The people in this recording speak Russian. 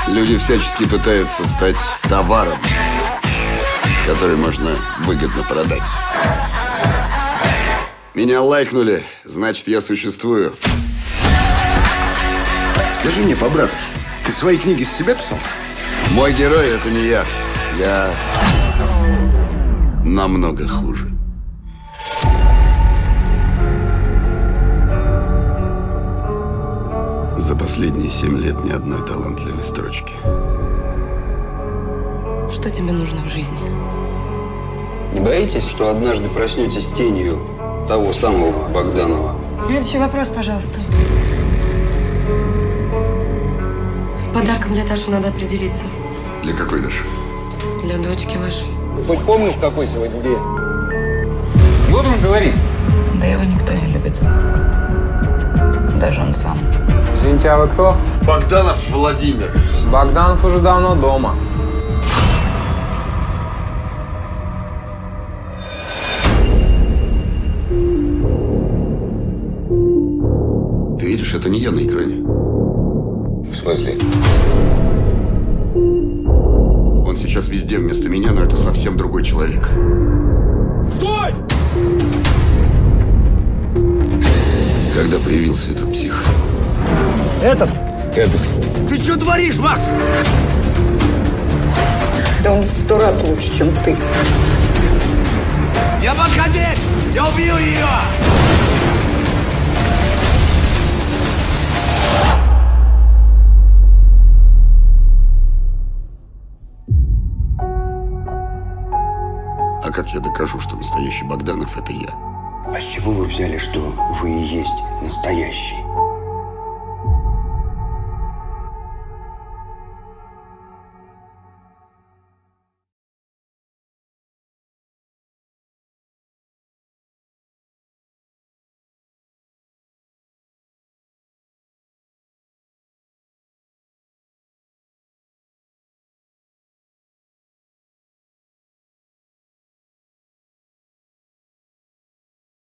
Люди всячески пытаются стать товаром, который можно выгодно продать. Меня лайкнули, значит, я существую. Скажи мне по-братски, ты свои книги с себя писал? Мой герой — это не я. Я намного хуже. За последние 7 лет ни одной талантливой строчки. Что тебе нужно в жизни? Не боитесь, что однажды проснетесь тенью того самого Богданова? Следующий вопрос, пожалуйста. С подарком для Даши надо определиться. Для какой Даши? Для дочки вашей. Хоть помнишь, какой сегодня день? Вот он говорит. Да его никто не любит. Даже он сам. Извините, а вы кто? Богданов Владимир. Богданов уже давно дома. Ты видишь, это не я на экране. В смысле? Он сейчас везде вместо меня, но это совсем другой человек. Стой! Когда появился этот псих? Этот. Ты что творишь, Макс? Да он в 100 раз лучше, чем ты. Я подходить! Я убью ее! А как я докажу, что настоящий Богданов — это я? А с чего вы взяли, что вы и есть настоящий?